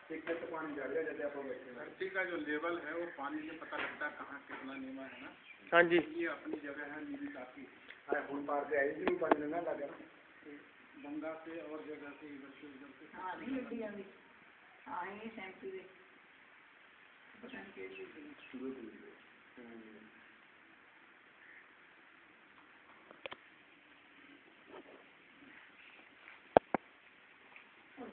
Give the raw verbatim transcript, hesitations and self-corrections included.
धरती का जो लेवल है वो पानी से पता लगता है कहाँ कितना नीवा है ना। हाँ जी ये अपनी जगह है नीवी काफी गंगा से और जगह से इधर से उधर से हाँ नहीं हाँ ये सैंपल पता नहीं